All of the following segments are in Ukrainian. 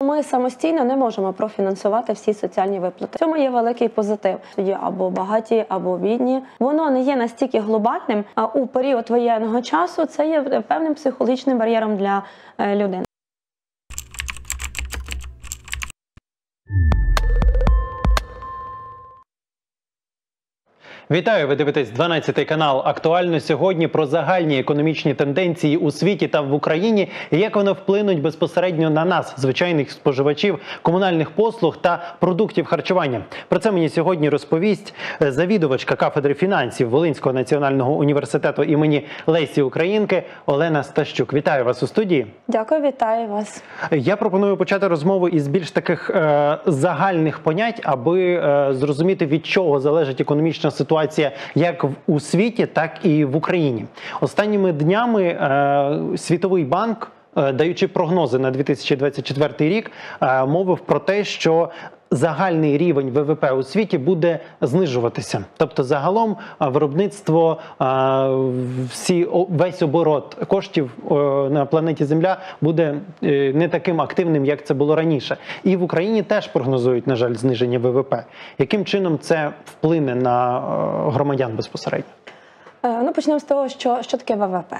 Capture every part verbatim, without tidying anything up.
ми самостійно не можемо профінансувати всі соціальні виплати. В цьому є великий позитив. Тоді або багаті, або бідні. Воно не є настільки глобальним, а у період воєнного часу це є певним психологічним бар'єром для людини. Вітаю, ви дивитесь дванадцятий канал. Актуально сьогодні про загальні економічні тенденції у світі та в Україні і як вони вплинуть безпосередньо на нас, звичайних споживачів комунальних послуг та продуктів харчування. Про це мені сьогодні розповість завідувачка кафедри фінансів Волинського національного університету імені Лесі Українки Олена Стащук. Вітаю вас у студії. Дякую, вітаю вас. Я пропоную почати розмову із більш таких е, загальних понять, аби е, зрозуміти, від чого залежить економічна ситуація як у світі, так і в Україні. Останніми днями е, Світовий банк, е, даючи прогнози на дві тисячі двадцять четвертий рік, е, мовив про те, що загальний рівень ВВП у світі буде знижуватися. Тобто загалом виробництво, всі, весь оборот коштів на планеті Земля буде не таким активним, як це було раніше. І в Україні теж прогнозують, на жаль, зниження ВВП. Яким чином це вплине на громадян безпосередньо? Ну, почнемо з того, що, що таке ВВП.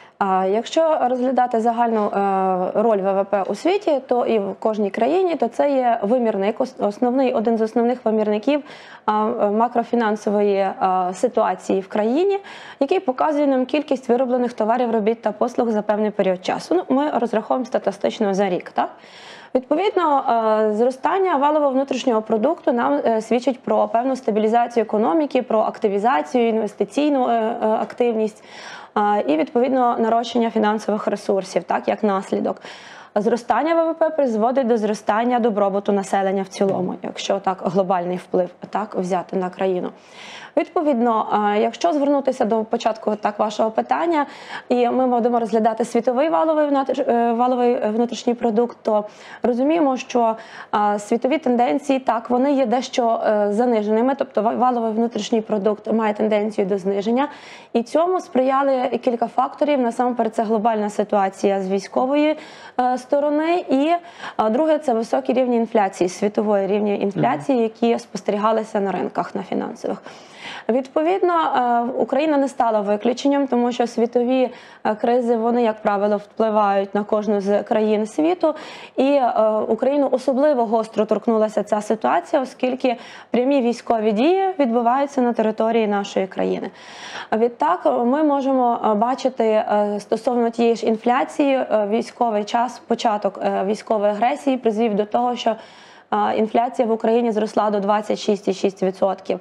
Якщо розглядати загальну роль ВВП у світі, то і в кожній країні, то це є вимірник, основний, один з основних вимірників макрофінансової ситуації в країні, який показує нам кількість вироблених товарів, робіт та послуг за певний період часу. Ну, ми розраховуємо статистично за рік, так? Відповідно, зростання валового внутрішнього продукту нам свідчить про певну стабілізацію економіки, про активізацію, інвестиційну активність і, відповідно, нарощення фінансових ресурсів, так, як наслідок. Зростання ВВП призводить до зростання добробуту населення в цілому, якщо так глобальний вплив так взяти на країну. Відповідно, якщо звернутися до початку так вашого питання, і ми будемо розглядати світовий валовий, валовий внутрішній продукт, то розуміємо, що світові тенденції, так, вони є дещо заниженими, тобто валовий внутрішній продукт має тенденцію до зниження, і цьому сприяли кілька факторів. Насамперед, це глобальна ситуація з військової сторони, і друге, це високі рівні інфляції, світової рівні інфляції, які спостерігалися на ринках на фінансових. Відповідно, Україна не стала виключенням, тому що світові кризи, вони, як правило, впливають на кожну з країн світу. І Україну особливо гостро торкнулася ця ситуація, оскільки прямі військові дії відбуваються на території нашої країни. Відтак, ми можемо бачити стосовно тієї ж інфляції, військовий час, початок військової агресії призвів до того, що інфляція в Україні зросла до двадцять шість цілих шість десятих відсотка.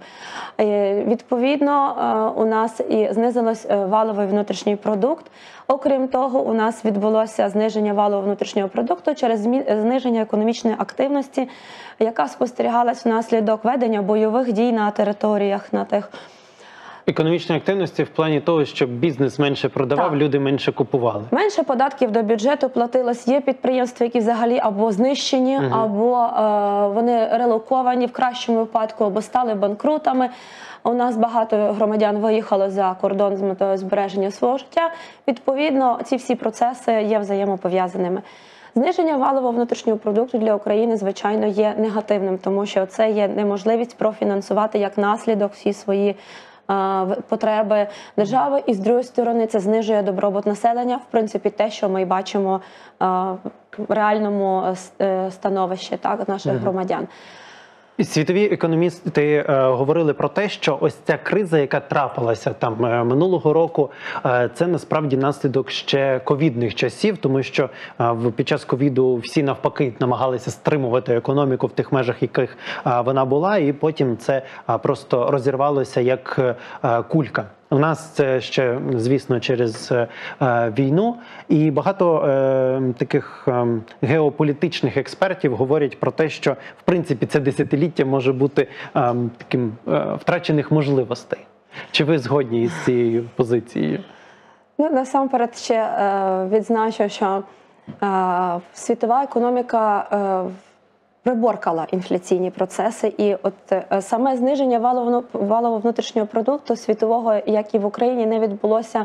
Відповідно, у нас і знизилось валовий внутрішній продукт. Окрім того, у нас відбулося зниження валового внутрішнього продукту через зниження економічної активності, яка спостерігалась внаслідок ведення бойових дій на територіях, на тих. Економічної активності в плані того, щоб бізнес менше продавав, так, люди менше купували. Менше податків до бюджету платилось. Є підприємства, які взагалі або знищені, угу. або е, вони релоковані в кращому випадку, або стали банкрутами. У нас багато громадян виїхало за кордон з метою збереження свого життя. Відповідно, ці всі процеси є взаємопов'язаними. Зниження валового внутрішнього продукту для України, звичайно, є негативним, тому що це є неможливість профінансувати як наслідок всі свої потреби держави, і з другої сторони це знижує добробут населення, в принципі те, що ми бачимо в реальному становищі так, наших угу. громадян. Світові економісти е, говорили про те, що ось ця криза, яка трапилася там е, минулого року, е, це насправді наслідок ще ковідних часів, тому що е, під час ковіду всі навпаки намагалися стримувати економіку в тих межах, яких е, вона була, і потім це е, просто розірвалося як е, кулька. У нас це ще, звісно, через е, війну, і багато е, таких е, геополітичних експертів говорять про те, що, в принципі, це десятиліття може бути е, таким е, втрачених можливостей. Чи ви згодні із цією позицією? Ну, насамперед ще е, відзначу, що е, світова економіка е, приборкала інфляційні процеси, і от саме зниження валового внутрішнього продукту світового, як і в Україні, не відбулося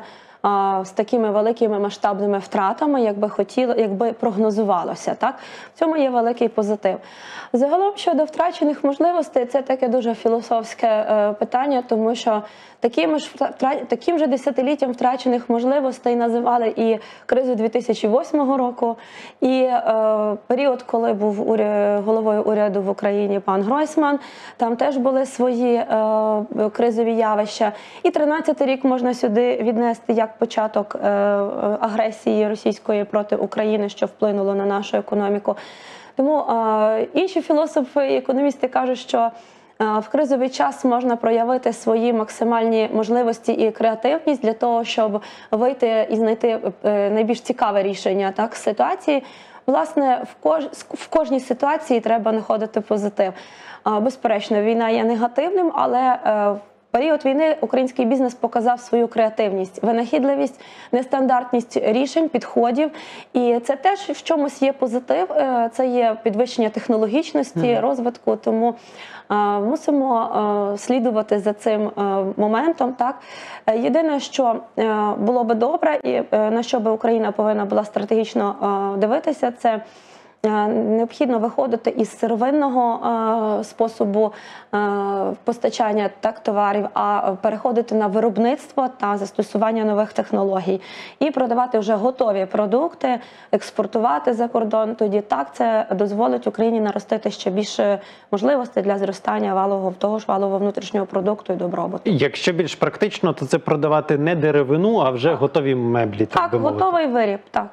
з такими великими масштабними втратами, якби хотіло, якби прогнозувалося. Так? В цьому є великий позитив. Загалом, щодо втрачених можливостей, це таке дуже філософське е, питання, тому що таким ж, таким же десятиліттям втрачених можливостей називали і кризу дві тисячі восьмого року, і е, період, коли був уря... головою уряду в Україні пан Гройсман, там теж були свої е, кризові явища. І тринадцятий рік можна сюди віднести як початок е, агресії російської проти України, що вплинуло на нашу економіку. Тому е, інші філософи і економісти кажуть, що е, в кризовий час можна проявити свої максимальні можливості і креативність для того, щоб вийти і знайти е, найбільш цікаве рішення так, ситуації. Власне, в, кож, в кожній ситуації треба знаходити позитив. Е, безперечно, війна є негативним, але е, в період війни український бізнес показав свою креативність, винахідливість, нестандартність рішень, підходів. І це теж в чомусь є позитив, це є підвищення технологічності, mm-hmm. розвитку, тому е, мусимо е, слідувати за цим е, моментом. Так? Єдине, що е, було би добре і е, на що би Україна повинна була стратегічно е, дивитися, це необхідно виходити із сировинного е, способу е, постачання так, товарів, а переходити на виробництво та застосування нових технологій і продавати вже готові продукти, експортувати за кордон. Тоді так це дозволить Україні наростити ще більше можливостей для зростання валового, того ж валового внутрішнього продукту і добробуту. Якщо більш практично, то це продавати не деревину, а вже так. готові меблі. Так, так готовий виріб, так.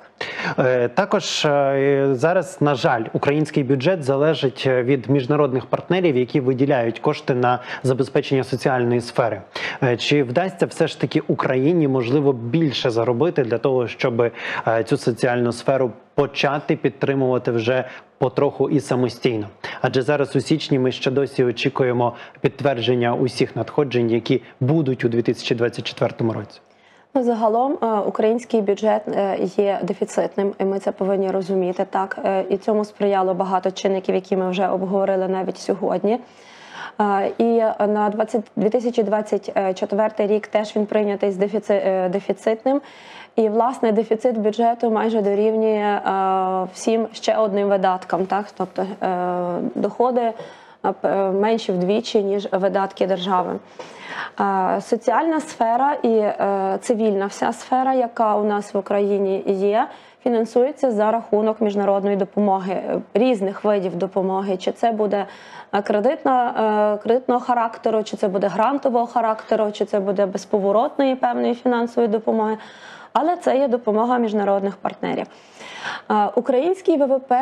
Також зараз, на жаль, український бюджет залежить від міжнародних партнерів, які виділяють кошти на забезпечення соціальної сфери. Чи вдасться все ж таки Україні, можливо, більше заробити для того, щоб цю соціальну сферу почати підтримувати вже потроху і самостійно? Адже зараз у січні ми ще досі очікуємо підтвердження усіх надходжень, які будуть у дві тисячі двадцять четвертому році. Ну, загалом український бюджет є дефіцитним, і ми це повинні розуміти. Так? І цьому сприяло багато чинників, які ми вже обговорили навіть сьогодні. І на дві тисячі двадцять четвертий рік теж він прийнятий з дефіцитним. І, власне, дефіцит бюджету майже дорівнює всім ще одним видаткам. Так? Тобто доходи менші вдвічі, ніж видатки держави. Соціальна сфера і цивільна вся сфера, яка у нас в Україні є, фінансується за рахунок міжнародної допомоги, різних видів допомоги. Чи це буде кредитна, кредитного характеру, чи це буде грантового характеру, чи це буде безповоротної певної фінансової допомоги. Але це є допомога міжнародних партнерів. Український ВВП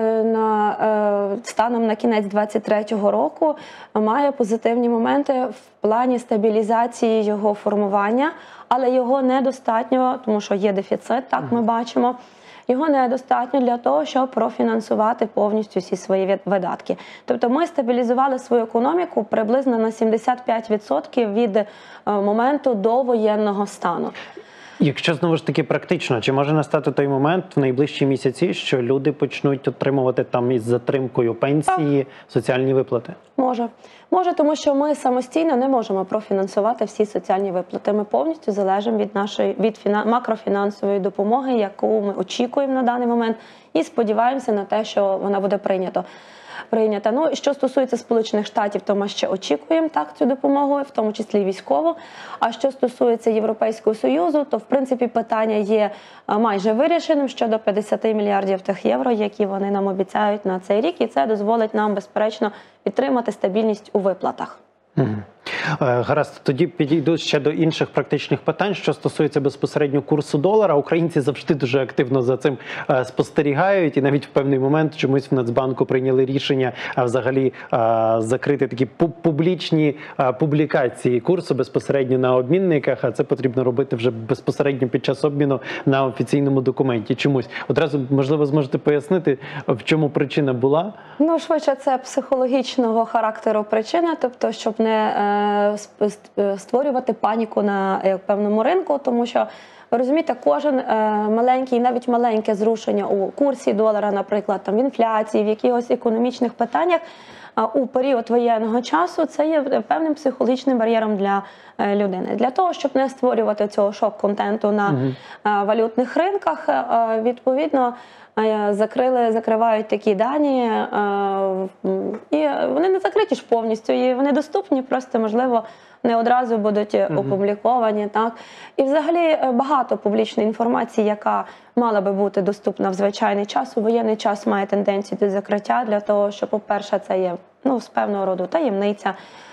на, станом на кінець двадцять третього року має позитивні моменти в плані стабілізації його формування, але його недостатньо, тому що є дефіцит, так ми бачимо. Його недостатньо для того, щоб профінансувати повністю всі свої видатки. Тобто ми стабілізували свою економіку приблизно на сімдесят п'ять відсотків від моменту довоєнного стану. Якщо, знову ж таки, практично, чи може настати той момент в найближчі місяці, що люди почнуть отримувати там із затримкою пенсії, так. соціальні виплати? Може. Може, тому що ми самостійно не можемо профінансувати всі соціальні виплати. Ми повністю залежимо від нашої від фіна, макрофінансової допомоги, яку ми очікуємо на даний момент, і сподіваємося на те, що вона буде прийнята. Прийнята. Ну, що стосується Сполучених Штатів, то ми ще очікуємо так цю допомогу, в тому числі і військову. А що стосується Європейського Союзу, то в принципі питання є майже вирішеним щодо п'ятдесят мільярдів тих євро, які вони нам обіцяють на цей рік, і це дозволить нам, безперечно, підтримати стабільність у виплатах. Угу. Гаразд, тоді підійду ще до інших практичних питань, що стосується безпосередньо курсу долара. Українці завжди дуже активно за цим спостерігають, і навіть в певний момент чомусь в Нацбанку прийняли рішення взагалі закрити такі публічні публікації курсу безпосередньо на обмінниках, а це потрібно робити вже безпосередньо під час обміну на офіційному документі чомусь. Одразу, можливо, зможете пояснити, в чому причина була? Ну, швидше, це психологічного характеру причина, тобто, щоб не створювати паніку на певному ринку, тому що Ви розумієте, кожен е, маленький, навіть маленьке зрушення у курсі долара, наприклад, там, в інфляції, в якихось економічних питаннях, а у період воєнного часу це є певним психологічним бар'єром для е, людини. Для того, щоб не створювати цього шок-контенту на Угу. е, валютних ринках, е, відповідно, е, закрили, закривають такі дані, е, і вони не закриті ж повністю, і вони доступні, просто, можливо, не одразу будуть Мгм. опубліковані. Так? І взагалі е, багато публічної інформації, яка мала би бути доступна в звичайний час, у воєнний час має тенденцію до закриття для того, що, по-перше, це є ну, з певного роду таємниця,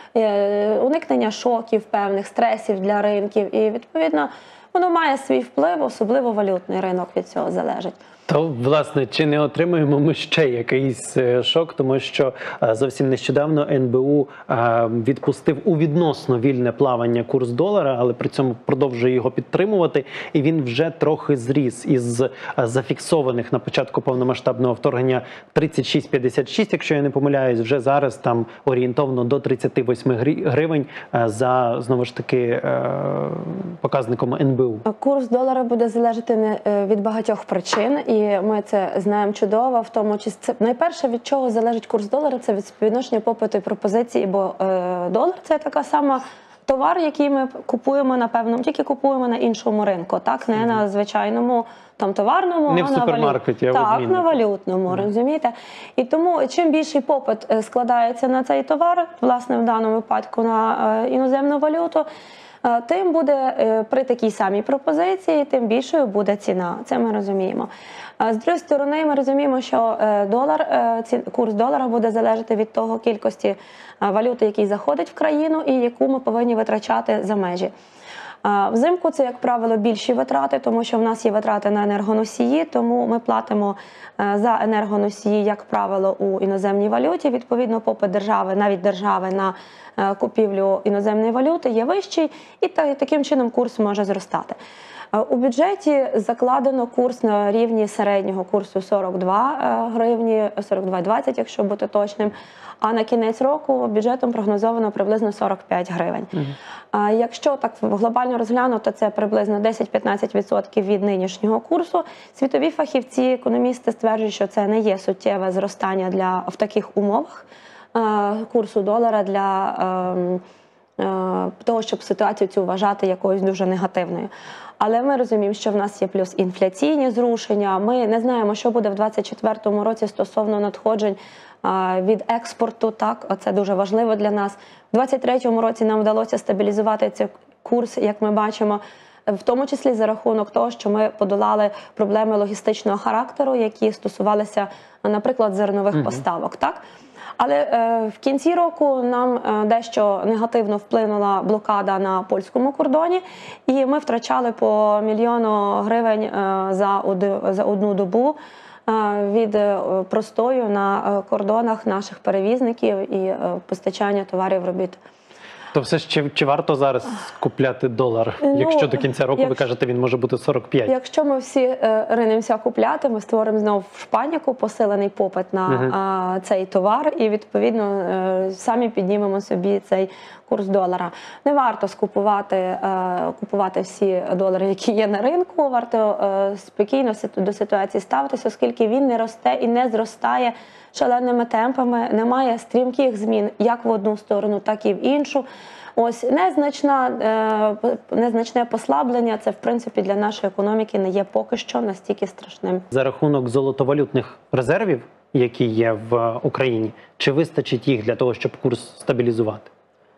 е, уникнення шоків, певних стресів для ринків. І, відповідно, воно має свій вплив, особливо валютний ринок від цього залежить. То, власне, чи не отримуємо ми ще якийсь е, шок, тому що е, зовсім нещодавно ен бе у е, відпустив у відносно вільне плавання курс долара, але при цьому продовжує його підтримувати, і він вже трохи зріс із е, зафіксованих на початку повномасштабного вторгнення тридцять шість п'ятдесят шість, якщо я не помиляюсь, вже зараз там орієнтовно до тридцять восьми грі- гривень е, за, знову ж таки, е, показником ен бе у. Курс долара буде залежати не, е, від багатьох причин, і ми це знаємо чудово. В тому числі, це найперше, від чого залежить курс долара, це від співвідношення попиту і пропозиції, бо е, долар – це така сама товар, який ми купуємо, напевно, тільки купуємо на іншому ринку, так, не на звичайному там товарному, Не а в на супермаркеті, а в валют... так, обміннику. на валютному, розумієте? І тому чим більший попит е, складається на цей товар, власне, в даному випадку на е, іноземну валюту, е, тим буде е, при такій самій пропозиції, тим більшою буде ціна. Це ми розуміємо. А з другої сторони, ми розуміємо, що е, долар, е, ці, курс долара буде залежати від того кількості е, валюти, який заходить в країну і яку ми повинні витрачати за межі. А взимку це, як правило, більші витрати, тому що в нас є витрати на енергоносії, тому ми платимо е, за енергоносії, як правило, у іноземній валюті. Відповідно, попит держави, навіть держави на е, купівлю іноземної валюти є вищий, і та- таким чином курс може зростати. Е, У бюджеті закладено курс на рівні середнього курсу сорок два е, гривні, сорок два двадцять, якщо бути точним. А на кінець року бюджетом прогнозовано приблизно сорок п'ять гривень. А якщо так глобально розглянути, це приблизно десять-п'ятнадцять відсотків від нинішнього курсу. Світові фахівці, економісти стверджують, що це не є суттєве зростання для, в таких умовах е, курсу долара для е, е, того, щоб ситуацію цю вважати якоюсь дуже негативною. Але ми розуміємо, що в нас є плюс інфляційні зрушення. Ми не знаємо, що буде в двадцять четвертому році стосовно надходжень а, від експорту. Так, це дуже важливо для нас. У двадцять третьому році нам вдалося стабілізувати цей курс, як ми бачимо, в тому числі за рахунок того, що ми подолали проблеми логістичного характеру, які стосувалися, наприклад, зернових поставок. Так? Але е, в кінці року нам е, дещо негативно вплинула блокада на польському кордоні, і ми втрачали по мільйону гривень е, за, од, за одну добу е, від е, простою на е, кордонах наших перевізників і е, постачання товарів робіт. То все ж чи, чи варто зараз купляти долар, Ну, якщо до кінця року, ви якщо- кажете, він може бути сорок п'ять? Якщо ми всі е, ринемося купляти, ми створимо знову в паніку посилений попит на Мгм. а, цей товар, і відповідно е, самі піднімемо собі цей курс долара. Не варто скупувати е, купувати всі долари, які є на ринку. Варто е, спокійно ситу- до ситуації ставитися, оскільки він не росте і не зростає шаленими темпами, немає стрімких змін як в одну сторону, так і в іншу. Ось незначна, е, незначне послаблення, це в принципі для нашої економіки не є поки що настільки страшним. За рахунок золотовалютних резервів, які є в Україні, чи вистачить їх для того, щоб курс стабілізувати?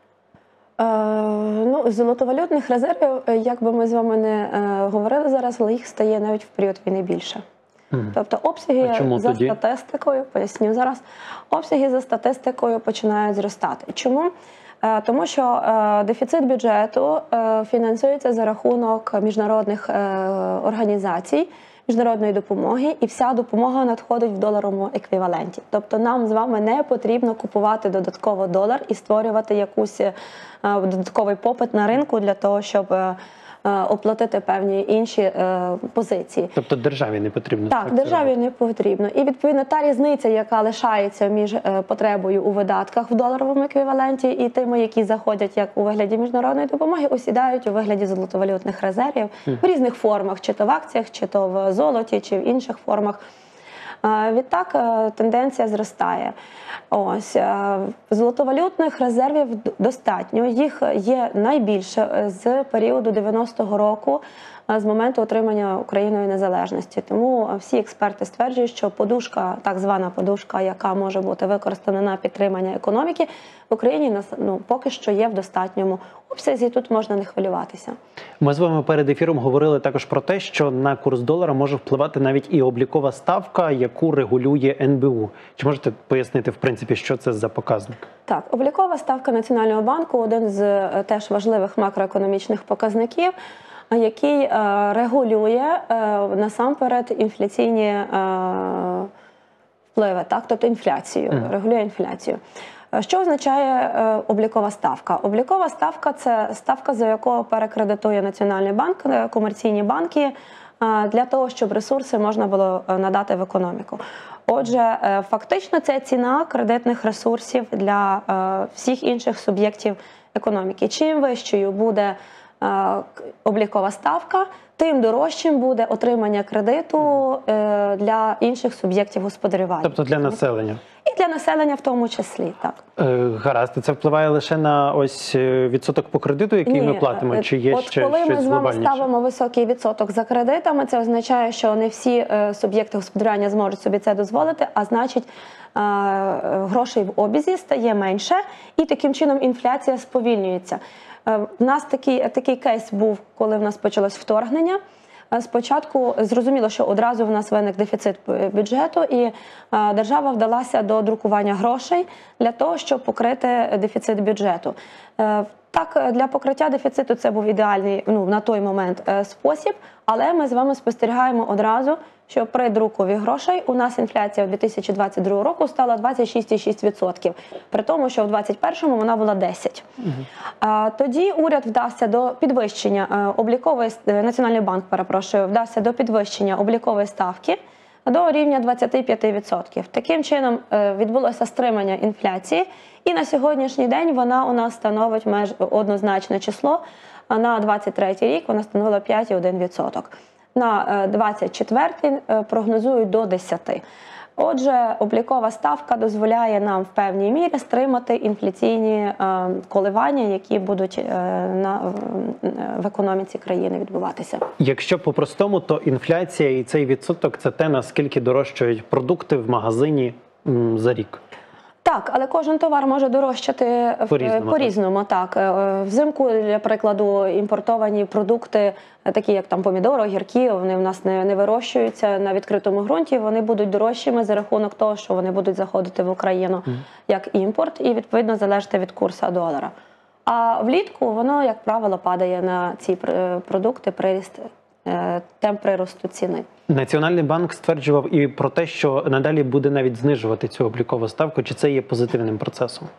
Е, ну, золотовалютних резервів, е, як би ми з вами не е, говорили зараз, але їх стає навіть в період війни більше. Мгм. Тобто обсяги А чому за тоді? статистикою, поясню зараз, обсяги за статистикою починають зростати. Чому? Е, Тому що е, дефіцит бюджету е, фінансується за рахунок міжнародних е, організацій, міжнародної допомоги, і вся допомога надходить в доларовому еквіваленті. Тобто нам з вами не потрібно купувати додатково долар і створювати якусь е, додатковий попит на ринку для того, щоб е, оплатити певні інші е, позиції. Тобто державі не потрібно Так, державі не потрібно. І відповідно та різниця, яка лишається між е, потребою у видатках в доларовому еквіваленті і тими, які заходять як у вигляді міжнародної допомоги, осідають у вигляді золотовалютних резервів в різних формах, чи то в акціях, чи то в золоті, чи в інших формах. Відтак тенденція зростає. Ось золотовалютних резервів достатньо. Їх є найбільше з періоду дев'яностого року, з моменту отримання Україною незалежності. Тому всі експерти стверджують, що подушка, так звана подушка, яка може бути використана на підтримання економіки, в Україні ну, поки що є в достатньому обсязі, тут можна не хвилюватися. Ми з вами перед ефіром говорили також про те, що на курс долара може впливати навіть і облікова ставка, яку регулює ен бе у. Чи можете пояснити, в принципі, що це за показник? Так, облікова ставка Національного банку – один з теж важливих макроекономічних показників, який е, регулює е, насамперед інфляційні е, впливи, так, тобто інфляцію, mm. регулює інфляцію. Що означає е, облікова ставка? Облікова ставка – це ставка, за якою перекредитує Національний банк, комерційні банки, е, для того, щоб ресурси можна було надати в економіку. Отже, е, фактично це ціна кредитних ресурсів для е, всіх інших суб'єктів економіки. Чим вищою буде облікова ставка, тим дорожчим буде отримання кредиту для інших суб'єктів господарювання. Тобто для населення? І для населення в тому числі, так. Гаразд, це впливає лише на ось відсоток по кредиту, який Ні, ми платимо, чи є от ще коли щось ми з вами глобальніше? ставимо високий відсоток за кредитами, це означає, що не всі суб'єкти господарювання зможуть собі це дозволити, а значить грошей в обізі стає менше і таким чином інфляція сповільнюється. У нас такий, такий кейс був, коли в нас почалось вторгнення. Спочатку зрозуміло, що одразу в нас виник дефіцит бюджету, і держава вдалася до друкування грошей для того, щоб покрити дефіцит бюджету. Так, для покриття дефіциту це був ідеальний, ну, на той момент спосіб, але ми з вами спостерігаємо одразу, що при друкові грошей у нас інфляція у дві тисячі двадцять другого року стала двадцять шість цілих шість десятих відсотка, при тому, що в двадцять першому вона була десять відсотків. Угу. Тоді уряд вдався до підвищення облікової, Національний банк, перепрошую, вдався до підвищення облікової ставки до рівня двадцять п'ять відсотків. Таким чином відбулося стримання інфляції, і на сьогоднішній день вона у нас становить меж однозначне число. На двадцять третій рік вона становила п'ять цілих одна десята відсотка. На двадцять четвертий прогнозують до десяти. Отже, облікова ставка дозволяє нам в певній мірі стримати інфляційні коливання, які будуть на, в економіці країни відбуватися. Якщо по-простому, то інфляція і цей відсоток – це те, наскільки дорожчають продукти в магазині за рік. Так, але кожен товар може дорожчати по-різному. По-різному, так. так. Взимку, для прикладу, імпортовані продукти, такі як там помідори, огірки, вони в нас не, не вирощуються на відкритому ґрунті, вони будуть дорожчими за рахунок того, що вони будуть заходити в Україну mm. як імпорт і, відповідно, залежати від курсу долара. А влітку воно, як правило, падає на ці продукти, приріст, темп приросту ціни. Національний банк стверджував і про те, що надалі буде навіть знижувати цю облікову ставку. Чи це є позитивним процесом?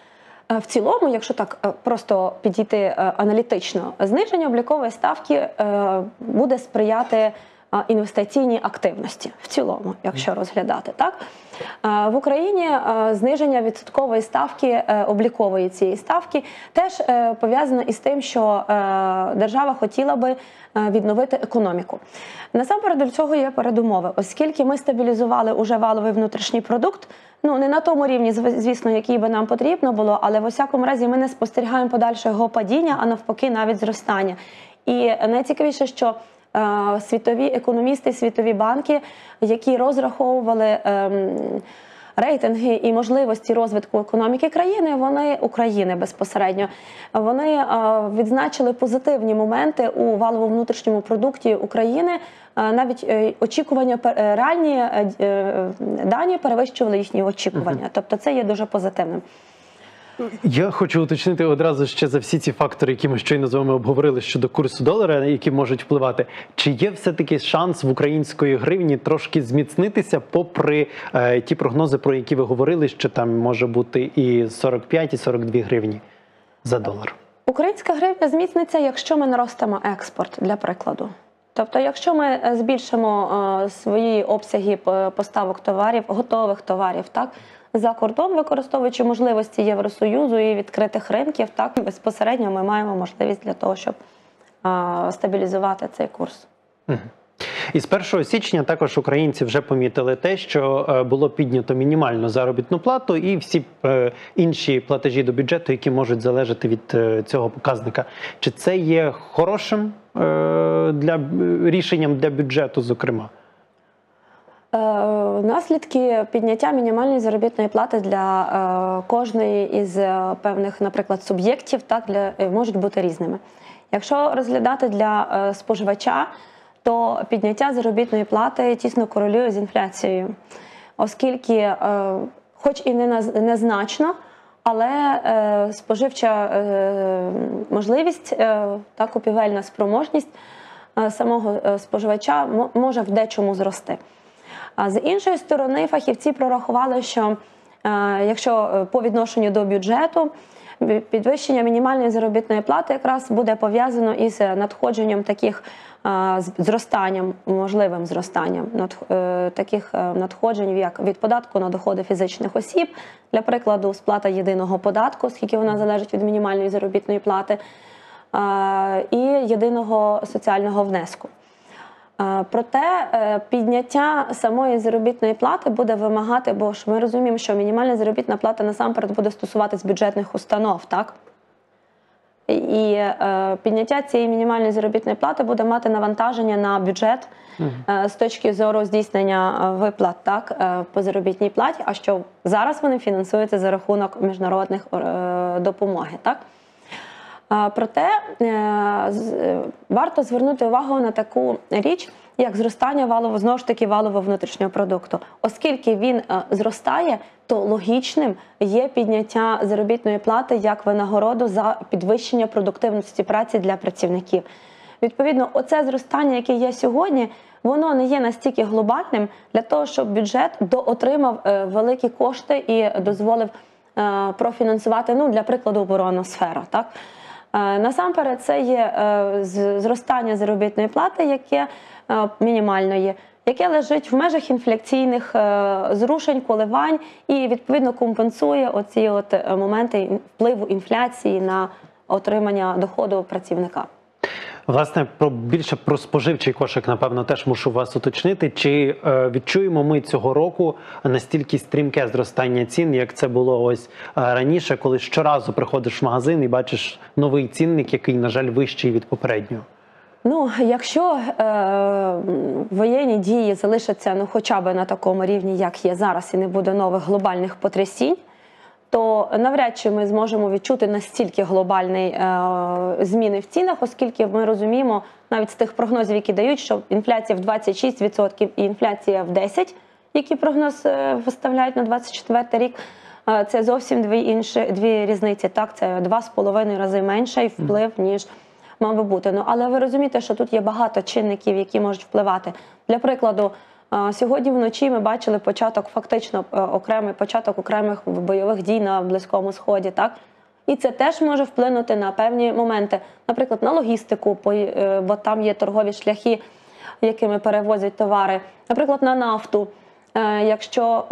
В цілому, якщо так просто підійти аналітично, зниження облікової ставки буде сприяти інвестиційній активності. В цілому, якщо розглядати, так? В Україні зниження відсоткової ставки, облікової цієї ставки, теж пов'язано із тим, що держава хотіла би відновити економіку. Насамперед, до цього є передумови. Оскільки ми стабілізували уже валовий внутрішній продукт, ну не на тому рівні, звісно, який би нам потрібно було, але в усякому разі ми не спостерігаємо подальшого падіння, а навпаки навіть зростання. І найцікавіше, що світові економісти, світові банки, які розраховували ем, рейтинги і можливості розвитку економіки країни, вони, України безпосередньо, вони е, відзначили позитивні моменти у валовому внутрішньому продукті України. Е, навіть е, очікування, е, реальні е, дані перевищували їхні очікування. Uh-huh. Тобто це є дуже позитивним. Я хочу уточнити одразу ще за всі ці фактори, які ми щойно з вами обговорили щодо курсу долара, які можуть впливати. Чи є все-таки шанс в української гривні трошки зміцнитися, попри е, ті прогнози, про які ви говорили, що там може бути і сорок п'ять, і сорок дві гривні за долар? Українська гривня зміцниться, якщо ми наростимо експорт, для прикладу. Тобто, якщо ми збільшимо е, свої обсяги поставок товарів, готових товарів, так, за кордон, використовуючи можливості Євросоюзу і відкритих ринків, так, безпосередньо ми маємо можливість для того, щоб е, стабілізувати цей курс. Угу. І з першого січня також українці вже помітили те, що було піднято мінімальну заробітну плату і всі інші платежі до бюджету, які можуть залежати від цього показника. Чи це є хорошим для, рішенням для бюджету, зокрема? Наслідки підняття мінімальної заробітної плати для кожної із певних, наприклад, суб'єктів, так, для, можуть бути різними. Якщо розглядати для споживача, то підняття заробітної плати тісно корелює з інфляцією, оскільки, е, хоч і не незначно, але е, споживча е, можливість, е, та купівельна спроможність е, самого споживача може в дечому зрости. А з іншої сторони, фахівці прорахували, що е, якщо по відношенню до бюджету, підвищення мінімальної заробітної плати якраз буде пов'язано із надходженням таких зростанням, можливим зростанням таких надходжень, як від податку на доходи фізичних осіб, для прикладу, сплата єдиного податку, оскільки вона залежить від мінімальної заробітної плати, і єдиного соціального внеску. Проте підняття самої заробітної плати буде вимагати, бо ж ми розуміємо, що мінімальна заробітна плата насамперед буде стосуватись бюджетних установ, так? І е, підняття цієї мінімальної заробітної плати буде мати навантаження на бюджет е, з точки зору здійснення виплат, так, е, по заробітній платі, а що зараз вони фінансуються за рахунок міжнародних е, допомоги. Так? Е, проте е, з, е, варто звернути увагу на таку річ, як зростання валового, знову ж таки, валового внутрішнього продукту. Оскільки він е, зростає, то логічним є підняття заробітної плати як винагороду за підвищення продуктивності праці для працівників. Відповідно, оце зростання, яке є сьогодні, воно не є настільки глобальним для того, щоб бюджет доотримав е, великі кошти і дозволив е, профінансувати, ну, для прикладу, оборонну сферу. Так? Е, насамперед, це є е, зростання заробітної плати, яке е, мінімальної, яке лежить в межах інфляційних е, зрушень, коливань і, відповідно, компенсує оці от моменти впливу інфляції на отримання доходу працівника. Власне, про більше про споживчий кошик, напевно, теж мушу вас уточнити. Чи е, відчуємо ми цього року настільки стрімке зростання цін, як це було ось е, раніше, коли щоразу приходиш в магазин і бачиш новий цінник, який, на жаль, вищий від попереднього? Ну, якщо е, воєнні дії залишаться, ну, хоча б на такому рівні, як є зараз, і не буде нових глобальних потрясінь, то навряд чи ми зможемо відчути настільки глобальні е, зміни в цінах, оскільки ми розуміємо, навіть з тих прогнозів, які дають, що інфляція в двадцять шість відсотків і інфляція в десять відсотків, які прогноз е, виставляють на двадцять четвертий рік, е, це зовсім дві інші дві різниці. Так, це два з половиною рази менший вплив, ніж мав би бути. Ну, але ви розумієте, що тут є багато чинників, які можуть впливати. Для прикладу, сьогодні вночі ми бачили початок, фактично окремий початок окремих бойових дій на Близькому Сході, так? І це теж може вплинути на певні моменти, наприклад, на логістику, бо там є торгові шляхи, якими перевозять товари, наприклад, на нафту. Якщо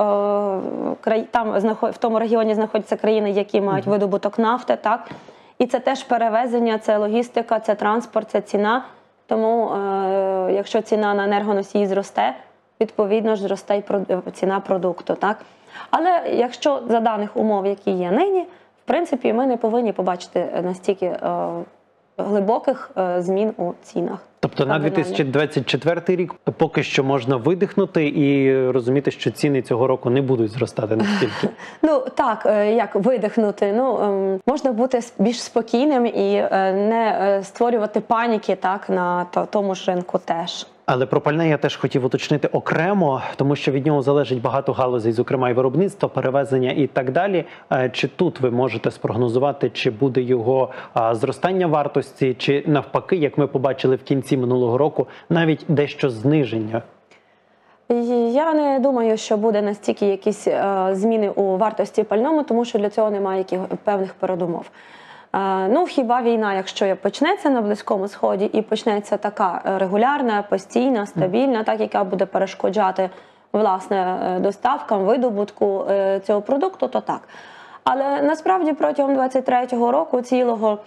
там в тому регіоні знаходяться країни, які мають видобуток нафти, так? І це теж перевезення, це логістика, це транспорт, це ціна. Тому якщо ціна на енергоносії зросте, відповідно ж зросте й ціна продукту. Так? Але якщо за даних умов, які є нині, в принципі, ми не повинні побачити настільки е, глибоких е, змін у цінах. Тобто на дві тисячі двадцять четвертий рік поки що можна видихнути і розуміти, що ціни цього року не будуть зростати настільки? Ну так, як видихнути? Ну, можна бути більш спокійним і не створювати паніки, так, на тому ж ринку теж. Але про пальне я теж хотів уточнити окремо, тому що від нього залежить багато галузей, зокрема і виробництво, перевезення і так далі. Чи тут ви можете спрогнозувати, чи буде його зростання вартості, чи навпаки, як ми побачили в кінці минулого року, навіть дещо зниження? Я не думаю, що буде настільки якісь зміни у вартості пальному, тому що для цього немає яких певних передумов. Ну, хіба війна, якщо почнеться на Близькому Сході і почнеться така регулярна, постійна, стабільна, так, яка буде перешкоджати, власне, доставкам, видобутку цього продукту, то так. Але насправді протягом двадцять третього року цілого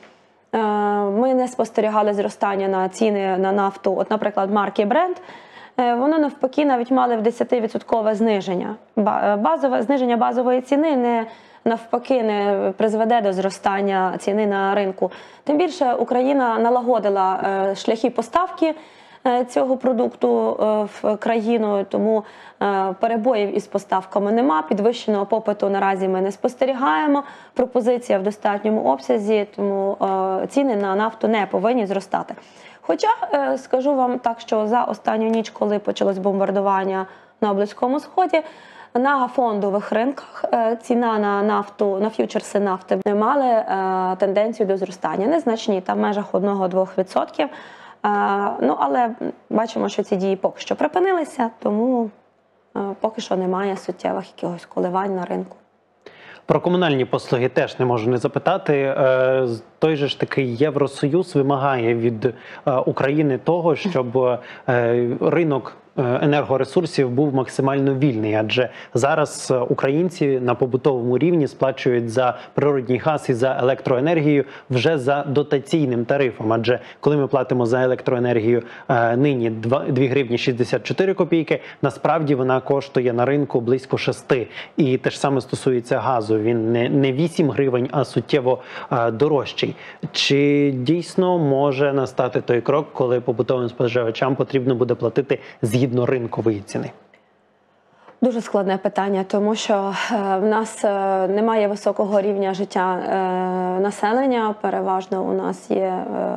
ми не спостерігали зростання на ціни на нафту, от, наприклад, марки Brent. Воно навпаки навіть мали в десятивідсоткове зниження. Базове, зниження базової ціни не навпаки не призведе до зростання ціни на ринку. Тим більше Україна налагодила шляхи поставки цього продукту в країну, тому перебоїв із поставками нема, підвищеного попиту наразі ми не спостерігаємо, пропозиція в достатньому обсязі, тому ціни на нафту не повинні зростати. Хоча, скажу вам так, що за останню ніч, коли почалось бомбардування на Близькому Сході, на фондових ринках ціна на нафту, на ф'ючерси нафти мали тенденцію до зростання. Незначні, там в межах одного-двох відсотків. Ну, але бачимо, що ці дії поки що припинилися, тому поки що немає суттєвих якихось коливань на ринку. Про комунальні послуги теж не можу не запитати. Той же ж таки Євросоюз вимагає від України того, щоб ринок енергоресурсів був максимально вільний, адже зараз українці на побутовому рівні сплачують за природній газ і за електроенергію вже за дотаційним тарифом. Адже коли ми платимо за електроенергію нині дві гривні шістдесят чотири копійки, насправді вона коштує на ринку близько шести. І те ж саме стосується газу. Він не, не вісім гривень, а суттєво дорожчий. Чи дійсно може настати той крок, коли побутовим споживачам потрібно буде платити згідно ринкової ціни? Дуже складне питання, тому що в нас немає високого рівня життя населення. Переважно у нас є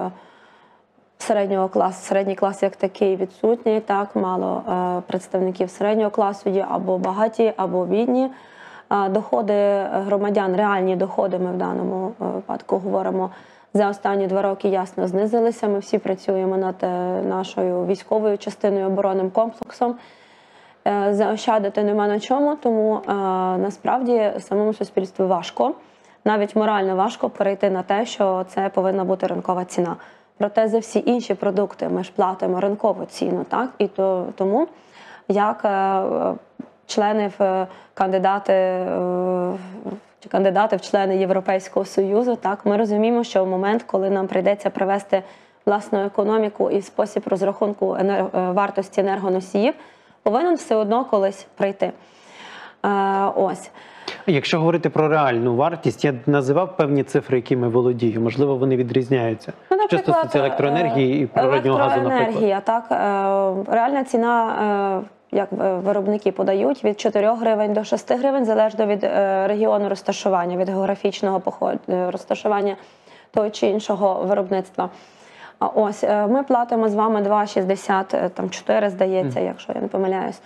середнього класу, середній клас як такий відсутній. Так, мало представників середнього класу є або багаті, або бідні. Доходи громадян, реальні доходи, ми в даному випадку говоримо, за останні два роки ясно знизилися. Ми всі працюємо над нашою військовою частиною, оборонним комплексом. Заощадити нема на чому, тому насправді самому суспільству важко, навіть морально важко перейти на те, що це повинна бути ринкова ціна. Проте за всі інші продукти ми ж платимо ринкову ціну, так? І то, тому як члени, кандидати, кандидати в члени Європейського Союзу, так, ми розуміємо, що в момент, коли нам прийдеться привести власну економіку і спосіб розрахунку енерго, вартості енергоносіїв, повинен все одно колись прийти. Е, ось. Якщо говорити про реальну вартість, я називав певні цифри, якими володію. Можливо, вони відрізняються. Ну, що стосується електроенергії і природнього газу, наприклад. Електроенергія, так. Е, реальна ціна, е, як виробники подають, від чотирьох гривень до шести гривень, залежно від е, регіону розташування, від географічного поход... розташування того чи іншого виробництва. Ось, ми платимо з вами два шістдесят чотири, здається, mm. якщо я не помиляюсь.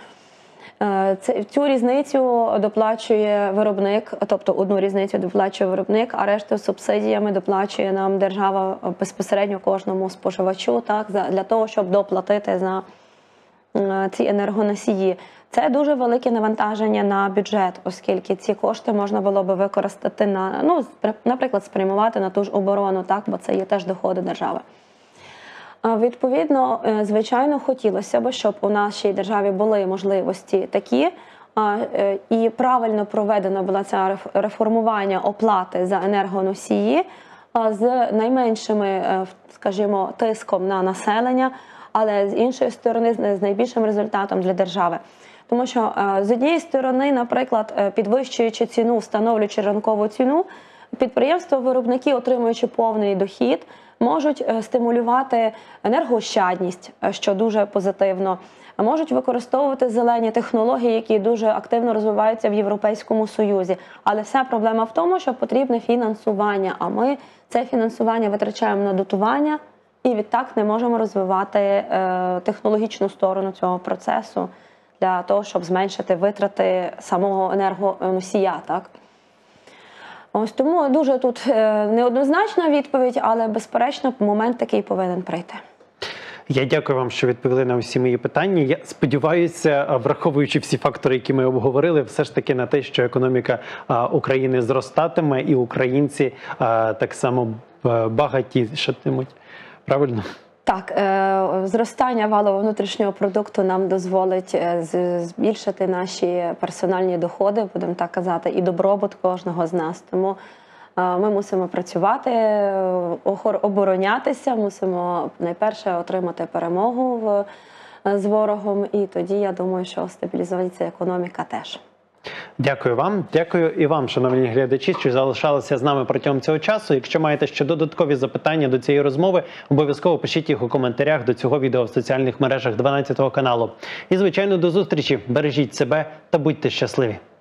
Цю різницю доплачує виробник, тобто одну різницю доплачує виробник, а решту субсидіями доплачує нам держава безпосередньо кожному споживачу, так, для того, щоб доплатити за ці енергоносії. Це дуже велике навантаження на бюджет, оскільки ці кошти можна було би використати на, ну, наприклад, спрямувати на ту ж оборону, так, бо це є теж доходи держави. Відповідно, звичайно, хотілося б, щоб у нашій державі були можливості такі, і правильно проведено було це реформування оплати за енергоносії з найменшими, скажімо, тиском на населення, але з іншої сторони з найбільшим результатом для держави. Тому що з однієї сторони, наприклад, підвищуючи ціну, встановлюючи ринкову ціну, підприємства-виробники, отримуючи повний дохід, можуть стимулювати енергоощадність, що дуже позитивно, можуть використовувати зелені технології, які дуже активно розвиваються в Європейському Союзі. Але вся проблема в тому, що потрібне фінансування, а ми це фінансування витрачаємо на дотування і відтак не можемо розвивати технологічну сторону цього процесу для того, щоб зменшити витрати самого енергоносія, так? Ось тому дуже тут неоднозначна відповідь, але безперечно момент такий повинен прийти. Я дякую вам, що відповіли на усі мої питання. Я сподіваюся, враховуючи всі фактори, які ми обговорили, все ж таки на те, що економіка а, України зростатиме і українці а, так само а, багатішатимуть. Правильно? Так, е, зростання валового внутрішнього продукту нам дозволить е, з- збільшити наші персональні доходи, будемо так казати, і добробут кожного з нас. Тому е, ми мусимо працювати, е, охор- оборонятися, мусимо найперше отримати перемогу в, е, з ворогом, і тоді, я думаю, що стабілізується економіка теж. Дякую вам. Дякую і вам, шановні глядачі, що залишалися з нами протягом цього часу. Якщо маєте ще додаткові запитання до цієї розмови, обов'язково пишіть їх у коментарях до цього відео в соціальних мережах дванадцятого каналу. І, звичайно, до зустрічі. Бережіть себе та будьте щасливі.